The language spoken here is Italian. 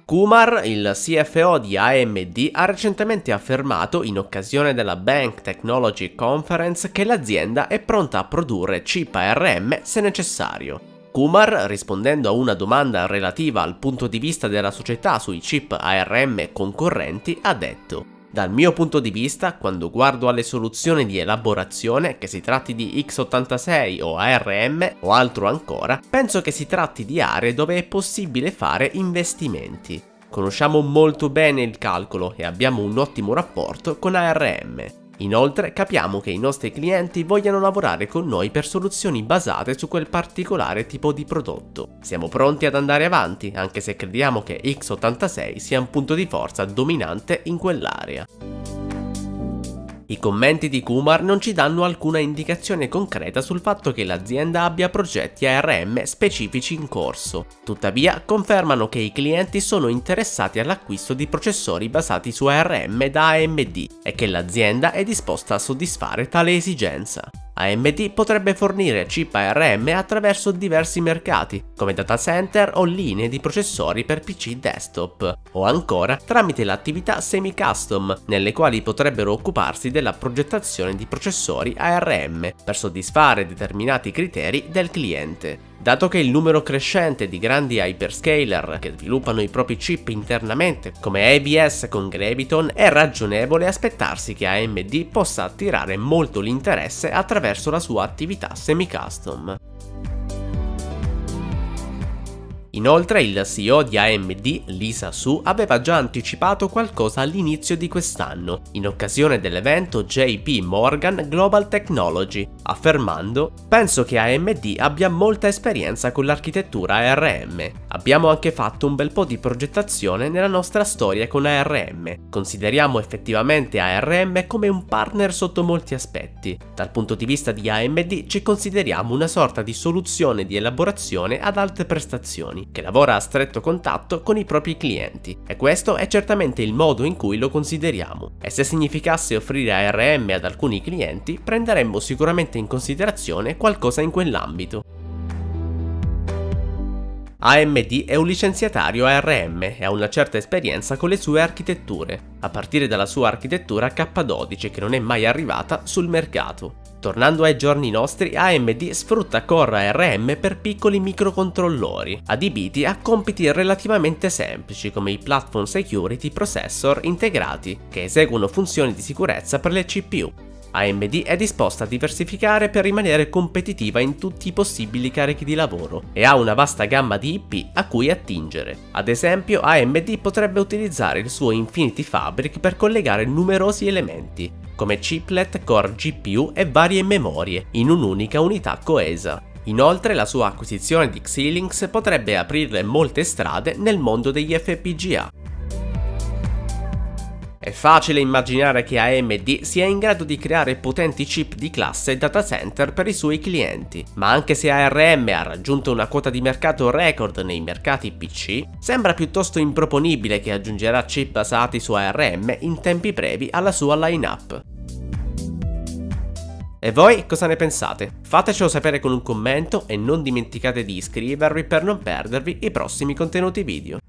Kumar, il CFO di AMD, ha recentemente affermato in occasione della Bank Technology Conference che l'azienda è pronta a produrre chip ARM se necessario. Kumar, rispondendo a una domanda relativa al punto di vista della società sui chip ARM concorrenti, ha detto: "Dal mio punto di vista, quando guardo alle soluzioni di elaborazione, che si tratti di x86 o ARM o altro ancora, penso che si tratti di aree dove è possibile fare investimenti. Conosciamo molto bene il calcolo e abbiamo un ottimo rapporto con ARM. Inoltre capiamo che i nostri clienti vogliano lavorare con noi per soluzioni basate su quel particolare tipo di prodotto. Siamo pronti ad andare avanti, anche se crediamo che x86 sia un punto di forza dominante in quell'area." I commenti di Kumar non ci danno alcuna indicazione concreta sul fatto che l'azienda abbia progetti ARM specifici in corso. Tuttavia, confermano che i clienti sono interessati all'acquisto di processori basati su ARM da AMD e che l'azienda è disposta a soddisfare tale esigenza. AMD potrebbe fornire chip ARM attraverso diversi mercati, come data center o linee di processori per PC desktop, o ancora tramite l'attività semi-custom, nelle quali potrebbero occuparsi della progettazione di processori ARM per soddisfare determinati criteri del cliente. Dato che il numero crescente di grandi hyperscaler che sviluppano i propri chip internamente, come ABS con Graviton, è ragionevole aspettarsi che AMD possa attirare molto l'interesse attraverso la sua attività semi-custom. Inoltre il CEO di AMD, Lisa Su, aveva già anticipato qualcosa all'inizio di quest'anno, in occasione dell'evento JP Morgan Global Technology, affermando: "Penso che AMD abbia molta esperienza con l'architettura ARM. Abbiamo anche fatto un bel po' di progettazione nella nostra storia con ARM. Consideriamo effettivamente ARM come un partner sotto molti aspetti. Dal punto di vista di AMD ci consideriamo una sorta di soluzione di elaborazione ad alte prestazioni, che lavora a stretto contatto con i propri clienti, e questo è certamente il modo in cui lo consideriamo. E se significasse offrire ARM ad alcuni clienti, prenderemmo sicuramente in considerazione qualcosa in quell'ambito." AMD è un licenziatario ARM e ha una certa esperienza con le sue architetture, a partire dalla sua architettura K12 che non è mai arrivata sul mercato. Tornando ai giorni nostri, AMD sfrutta core ARM per piccoli microcontrollori, adibiti a compiti relativamente semplici come i Platform Security Processor integrati, che eseguono funzioni di sicurezza per le CPU. AMD è disposta a diversificare per rimanere competitiva in tutti i possibili carichi di lavoro e ha una vasta gamma di IP a cui attingere. Ad esempio, AMD potrebbe utilizzare il suo Infinity Fabric per collegare numerosi elementi, come chiplet, core GPU e varie memorie, in un'unica unità coesa. Inoltre, la sua acquisizione di Xilinx potrebbe aprirle molte strade nel mondo degli FPGA. È facile immaginare che AMD sia in grado di creare potenti chip di classe data center per i suoi clienti, ma anche se ARM ha raggiunto una quota di mercato record nei mercati PC, sembra piuttosto improponibile che aggiungerà chip basati su ARM in tempi brevi alla sua line-up. E voi cosa ne pensate? Fatecelo sapere con un commento e non dimenticate di iscrivervi per non perdervi i prossimi contenuti video.